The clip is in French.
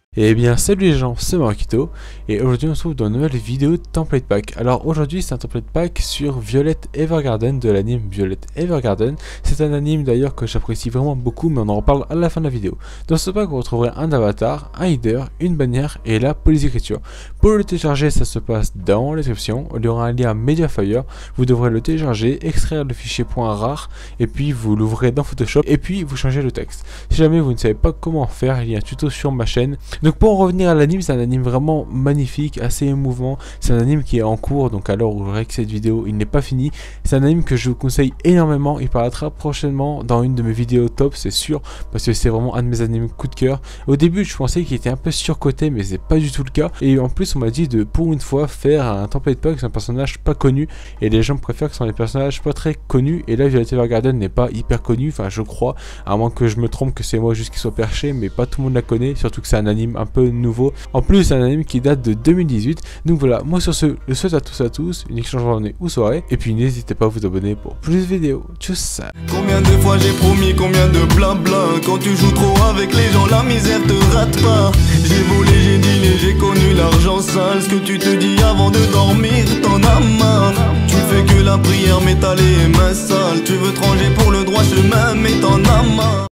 Et bien salut les gens, c'est Marquito et aujourd'hui on se trouve dans une nouvelle vidéo de Template Pack. Alors aujourd'hui c'est un Template Pack sur Violet Evergarden de l'anime Violet Evergarden. C'est un anime d'ailleurs que j'apprécie vraiment beaucoup, mais on en reparle à la fin de la vidéo. Dans ce pack vous retrouverez un avatar, un header, une bannière et la police d'écriture. Pour le télécharger ça se passe dans la description, il y aura un lien Mediafire, vous devrez le télécharger, extraire le fichier .rar et puis vous l'ouvrez dans Photoshop et puis vous changez le texte. Si jamais vous ne savez pas comment faire, il y a un tuto sur ma chaîne. Donc pour en revenir à l'anime, c'est un anime vraiment magnifique, assez émouvant. C'est un anime qui est en cours, donc à l'heure où vous verrez que cette vidéo, il n'est pas fini. C'est un anime que je vous conseille énormément. Il paraîtra prochainement dans une de mes vidéos top, c'est sûr, parce que c'est vraiment un de mes animes coup de cœur. Au début, je pensais qu'il était un peu surcoté, mais c'est pas du tout le cas. Et en plus, on m'a dit de, pour une fois, faire un template pack, c'est un personnage pas connu. Et les gens préfèrent que ce soit des personnages pas très connus. Et là, Violet Evergarden n'est pas hyper connu, enfin je crois, à moins que je me trompe, que c'est moi juste qui soit perché, mais pas tout le monde la connaît, surtout que c'est un anime un peu nouveau. En plus, c'est un anime qui date de 2018. Donc voilà, moi sur ce, je souhaite à tous une excellente journée ou soirée. Et puis n'hésitez pas à vous abonner pour plus de vidéos. Tchuss. Combien de fois j'ai promis, combien de blabla. Quand tu joues trop avec les gens, la misère te rate pas. J'ai volé, j'ai dîné, j'ai connu l'argent sale. Ce que tu te dis avant de dormir, t'en as marre. Tu fais que la prière, mais t'as les mains sales. Tu veux te ranger pour le droit chemin, mais t'en as marre.